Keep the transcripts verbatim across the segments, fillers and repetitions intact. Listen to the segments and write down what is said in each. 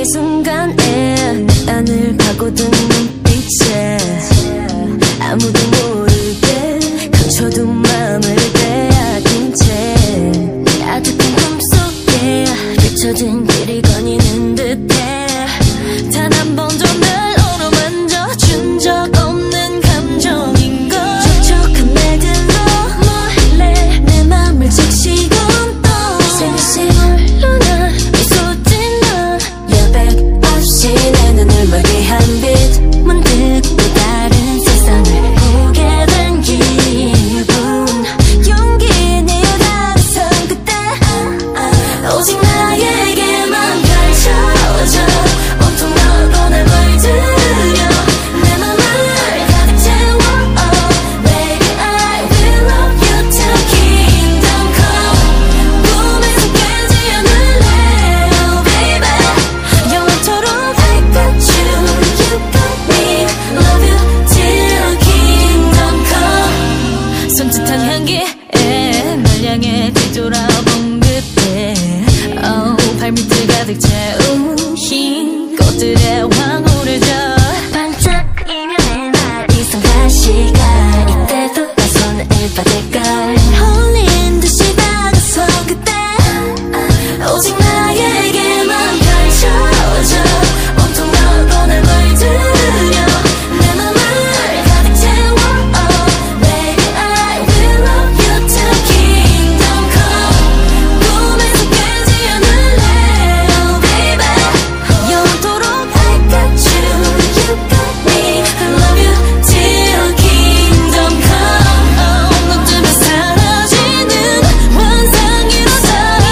순간에 내 안을 파고든 눈빛에 아무도 모르게 감춰둔 맘을 빼앗긴 채 아득한 꿈속에 비춰진 길이 거니는 듯해. 단 한 번도 날 어루만져준 적 없는 감정인 걸. 촉촉한 말들로 몰래 내 맘을 적시곤 또 생시물로 난 미소 짓는 여백 없이 내 눈을 멀게 한 빛. 문득 또 다른 세상을 보게 된 기분. 용기 내어 다가선 그때 오직 나에게만 펼쳐져 온통 너로 날 물들여 내 맘을 가득 채워. Oh baby I will love you till kingdom come. 꿈에서 깨지 않을래 oh baby 영원토록 I got you you got me love you till kingdom come. 손짓한 향기에 날 향해 뒤돌아본 그때 oh, 발밑을 가득 채운 흰 꽃들의 황홀을 져 반짝 이면에 날 이상한 시간. 이때도 내 손을 받을걸. 홀린 듯이 다가선 그때 오직 나에게만 펼쳐져 온통 너로 날 물들여 내 맘을 가득 채워. Oh baby I will love you till kingdom come. 꿈에서 깨지 않을래 oh baby 영원토록 I got you you got me love you till kingdom come. oh, 눈 뜨면 사라지는 환상이로서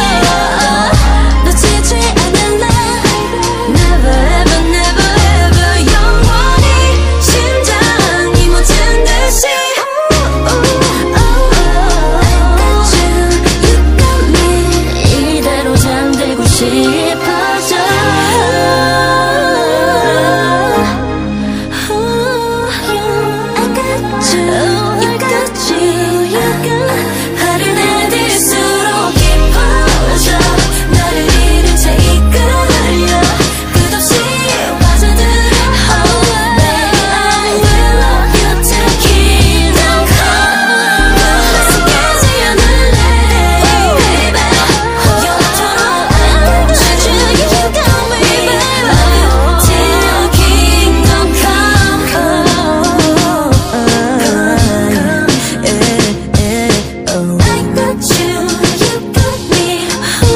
놓치지 않을래 never ever never ever 영원히 심장이 멎은 듯이 I got you you got me 이대로 잠들고 싶어져. I got you I got you you got 하루 내딜수록 깊어져 나를 잃은 채 이끌려 끝없이 빠져들어. Oh baby I will love you till kingdom come. 꿈에서 깨지 않을래 oh baby 영원토록 I got you you got me love you till kingdom come. I got you you got me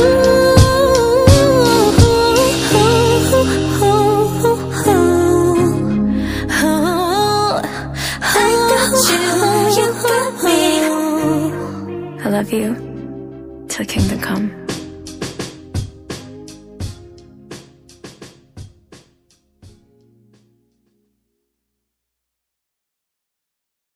I got you you got me I love you till kingdom come.